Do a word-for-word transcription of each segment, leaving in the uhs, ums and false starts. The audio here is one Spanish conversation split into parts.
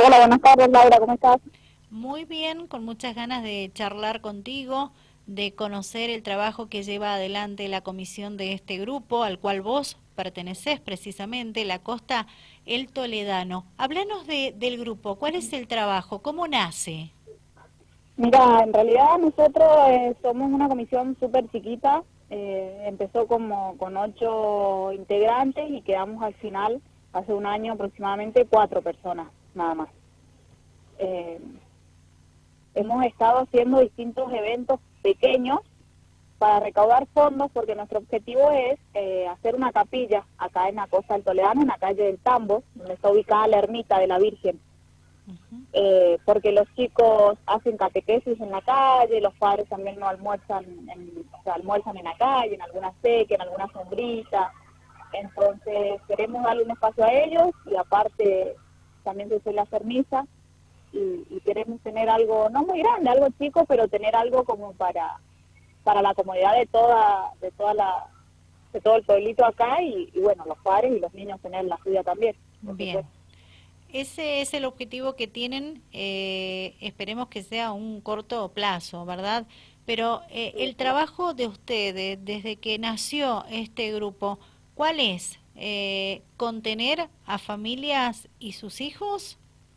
Hola, buenas tardes, Laura, ¿cómo estás? Muy bien, con muchas ganas de charlar contigo, de conocer el trabajo que lleva adelante la comisión de este grupo, al cual vos pertenecés precisamente, La Costa El Toledano. Háblanos de, del grupo, ¿cuál es el trabajo? ¿Cómo nace? Mira, en realidad nosotros eh, somos una comisión súper chiquita, eh, empezó como con ocho integrantes y quedamos al final, hace un año aproximadamente, cuatro personas, nada más. Eh, Hemos estado haciendo distintos eventos pequeños para recaudar fondos porque nuestro objetivo es eh, hacer una capilla acá en la Costa del Toledano, en la calle del Tambo, donde está ubicada la ermita de la Virgen. Ujú. Eh, porque los chicos hacen catequesis en la calle, los padres también no almuerzan, en, o sea, almuerzan en la calle, en alguna seca, en alguna sombrita. Entonces queremos darle un espacio a ellos y aparte también se suele hacer misa y, y queremos tener algo, no muy grande, algo chico, pero tener algo como para para la comodidad de toda de toda la de todo el pueblito acá y, y bueno, los padres y los niños tener la suya también, por Bien, supuesto. ese es el objetivo que tienen, eh, esperemos que sea a un corto plazo, ¿verdad? Pero eh, Sí, el ojalá. trabajo de ustedes desde que nació este grupo, ¿cuál es? Eh, ¿contener a familias y sus hijos?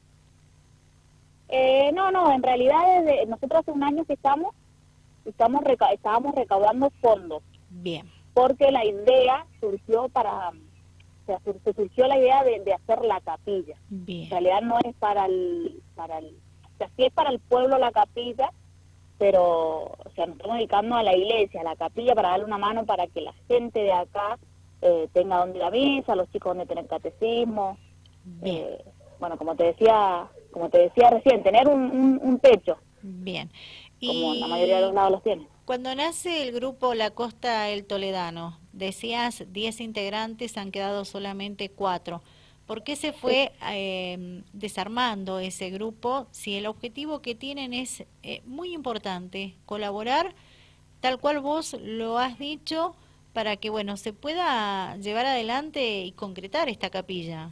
Eh, no, no, en realidad desde, nosotros hace un año que estamos, estamos reca estábamos recaudando fondos, Bien, porque la idea surgió para, o sea, sur se surgió la idea de, de hacer la capilla. En bien, realidad no es para el, para el, o sea, sí es para el pueblo la capilla, pero, o sea, nos estamos dedicando a la iglesia, a la capilla, para darle una mano para que la gente de acá eh, tenga donde ir a misa, los chicos donde tener catecismo, bien, eh, bueno, como te decía, como te decía recién, tener un, un, un techo, bien. como la mayoría de los Y lados los tienen. cuando nace el grupo La Costa El Toledano, decías diez integrantes, han quedado solamente cuatro. ¿Por qué se Sí. fue eh, desarmando ese grupo si el objetivo que tienen es eh, muy importante, colaborar tal cual vos lo has dicho para que bueno se pueda llevar adelante y concretar esta capilla?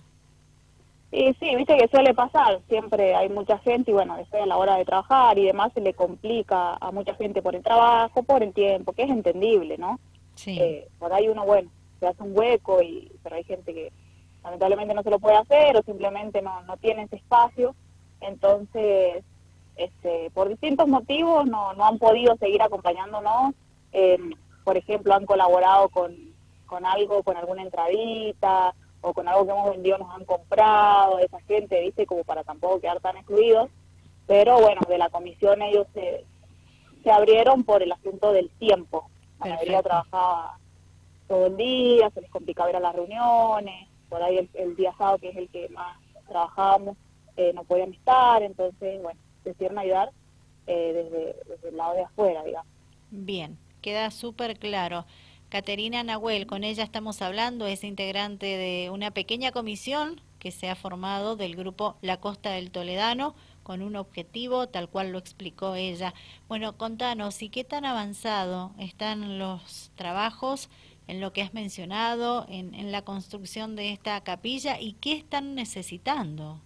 Y sí, viste que suele pasar, siempre hay mucha gente y bueno, después a la hora de trabajar y demás se le complica a mucha gente por el trabajo, por el tiempo, que es entendible, ¿no? Sí, Eh, por ahí uno, bueno, se hace un hueco, y pero hay gente que lamentablemente no se lo puede hacer o simplemente no, no tiene ese espacio, entonces, este, por distintos motivos no, no han podido seguir acompañándonos, eh, por ejemplo, han colaborado con, con algo, con alguna entradita, o con algo que hemos vendido nos han comprado, esa gente, ¿viste? Como para tampoco quedar tan excluidos. Pero bueno, de la comisión ellos se, se abrieron por el asunto del tiempo. La mayoría perfecto. trabajaba todo el día, se les complicaba ir a las reuniones, por ahí el, el día sábado, que es el que más trabajábamos, eh, no podían estar, entonces, bueno, decidieron ayudar eh, desde, desde el lado de afuera, digamos. Bien, queda súper claro. Caterina Nahuel, con ella estamos hablando, es integrante de una pequeña comisión que se ha formado del grupo La Costa del Toledano con un objetivo tal cual lo explicó ella. Bueno, contanos, ¿y qué tan avanzado están los trabajos en lo que has mencionado, en, en la construcción de esta capilla y qué están necesitando?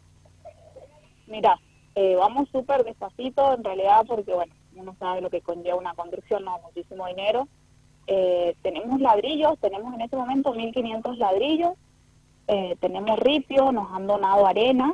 Mira, eh, vamos súper despacito en realidad porque, bueno, uno sabe lo que conlleva una construcción, no, muchísimo dinero. Eh, tenemos ladrillos, tenemos en este momento mil quinientos ladrillos, eh, tenemos ripio, nos han donado arena.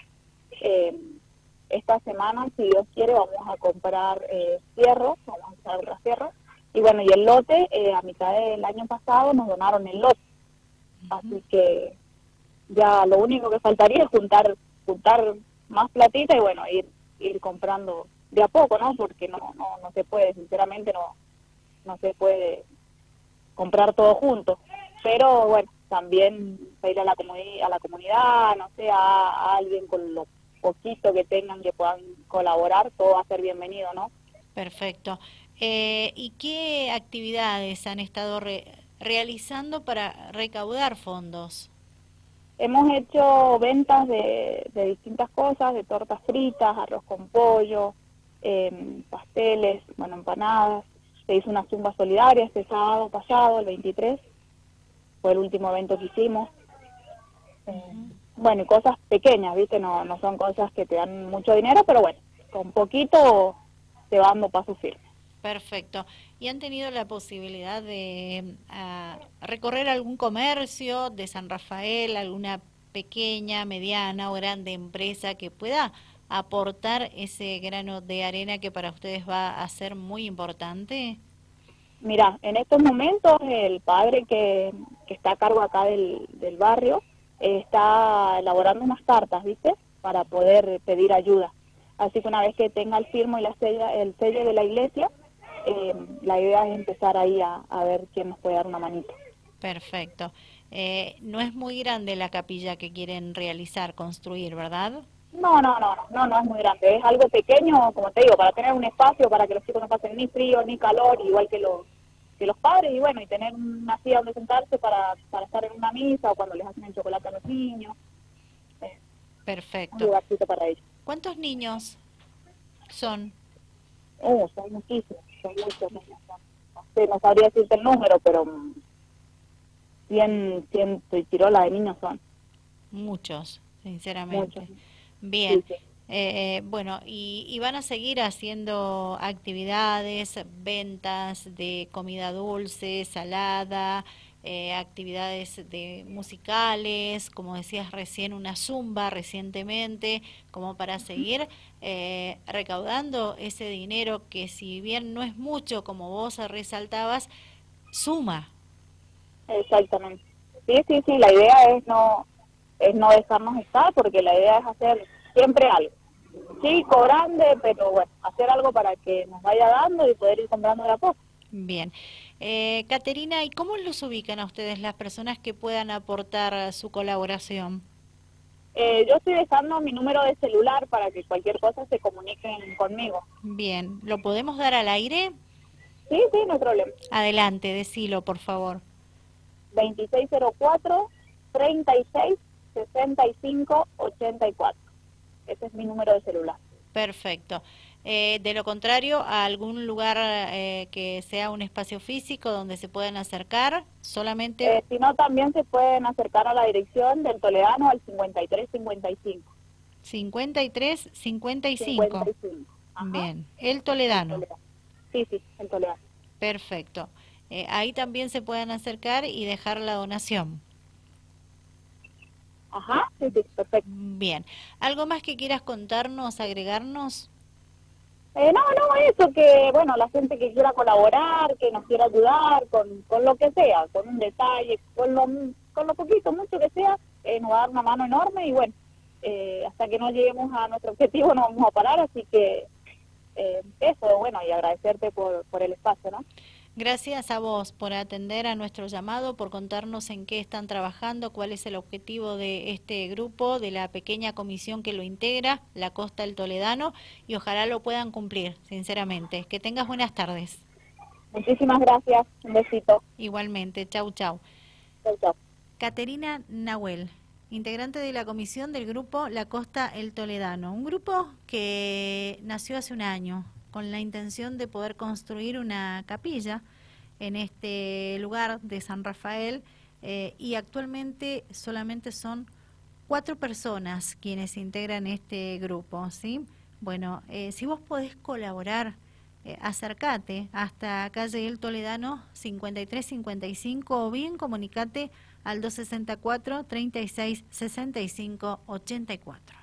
Eh, esta semana, si Dios quiere, vamos a comprar eh, fierro, vamos a usar otras fierros. Y bueno, y el lote, eh, a mitad del año pasado nos donaron el lote. Ujú. Así que ya lo único que faltaría es juntar juntar más platita y bueno, ir ir comprando de a poco, ¿no? Porque no no no se puede, sinceramente no no se puede comprar todo junto. Pero bueno, también pedirle a la comunidad, a la comunidad, no sé, a, a alguien con lo poquito que tengan que puedan colaborar, todo va a ser bienvenido, ¿no? Perfecto. Eh, ¿y qué actividades han estado re- realizando para recaudar fondos? Hemos hecho ventas de, de distintas cosas, de tortas fritas, arroz con pollo, eh, pasteles, bueno, empanadas. Se hizo una zumba solidaria este sábado pasado, el veintitrés, fue el último evento que hicimos. Eh, Ujú. Bueno, y cosas pequeñas, ¿viste? No, no son cosas que te dan mucho dinero, pero bueno, con poquito te va dando paso firme. Perfecto. ¿Y han tenido la posibilidad de ah, recorrer algún comercio de San Rafael, alguna pequeña, mediana o grande empresa que pueda aportar ese grano de arena que para ustedes va a ser muy importante? Mira, en estos momentos el padre que, que está a cargo acá del, del barrio eh, está elaborando unas cartas, ¿viste? Para poder pedir ayuda. Así que una vez que tenga el firmo y la sella, el sello de la iglesia, eh, la idea es empezar ahí a, a ver quién nos puede dar una manita. Perfecto. Eh, no es muy grande la capilla que quieren realizar, construir, ¿verdad? No, no, no, no, no es muy grande. Es algo pequeño, como te digo, para tener un espacio para que los chicos no pasen ni frío ni calor, igual que los que los padres, y bueno, y tener una silla donde sentarse para, para estar en una misa o cuando les hacen el chocolate a los niños. Eh, un Perfecto. lugarcito para ellos. ¿Cuántos niños son? Oh, son muchísimos, son muchos niños. Son, no sé, no sabría decirte el número, pero mm, cien, ciento y tirola de niños son. Muchos, sinceramente. Muchos. Bien. Sí, sí. Eh, bueno, y, y van a seguir haciendo actividades, ventas de comida dulce, salada, eh, actividades de musicales, como decías recién, una zumba recientemente, como para seguir eh, recaudando ese dinero que si bien no es mucho, como vos resaltabas, suma. Exactamente. Sí, sí, sí, la idea es no es no dejarnos estar, porque la idea es hacer siempre algo. Chico, grande, pero bueno, hacer algo para que nos vaya dando y poder ir comprando de a poco. Bien. Eh, Caterina, ¿y cómo los ubican a ustedes las personas que puedan aportar su colaboración? Eh, yo estoy dejando mi número de celular para que cualquier cosa se comuniquen conmigo. Bien, ¿lo podemos dar al aire? Sí, sí, no hay problema. Adelante, decilo, por favor. veintiséis cero cuatro, treinta y seis, sesenta y cinco, ochenta y cuatro. Ese es mi número de celular. Perfecto. Eh, de lo contrario, a algún lugar eh, que sea un espacio físico donde se puedan acercar, solamente Eh, si no, también se pueden acercar a la dirección del Toledano al cincuenta y tres cincuenta y cinco. cincuenta y tres cincuenta y cinco. cincuenta y cinco. Ajá. Bien, el El Toledano. Toledano. Sí, sí, el Toledano. Perfecto. Eh, ahí también se pueden acercar y dejar la donación. Ajá, sí, sí, perfecto. Bien. ¿Algo más que quieras contarnos, agregarnos? Eh, no, no, eso que, bueno, la gente que quiera colaborar, que nos quiera ayudar con, con lo que sea, con un detalle, con lo, con lo poquito, mucho que sea, eh, nos va a dar una mano enorme y bueno, eh, hasta que no lleguemos a nuestro objetivo no vamos a parar, así que eh, eso, bueno, y agradecerte por, por el espacio, ¿no? Gracias a vos por atender a nuestro llamado, por contarnos en qué están trabajando, cuál es el objetivo de este grupo, de la pequeña comisión que lo integra, la Costa del Toledano, y ojalá lo puedan cumplir, sinceramente. Que tengas buenas tardes. Muchísimas gracias, un besito. Igualmente, chau, chau. Chau, chau. Caterina Nahuel, integrante de la comisión del grupo La Costa El Toledano, un grupo que nació hace un año con la intención de poder construir una capilla en este lugar de San Rafael eh, y actualmente solamente son cuatro personas quienes integran este grupo, ¿sí? Bueno, eh, si vos podés colaborar, eh, acércate hasta calle El Toledano cincuenta y tres cincuenta y cinco o bien comunicate al dos sesenta y cuatro, treinta y seis, sesenta y cinco, ochenta y cuatro.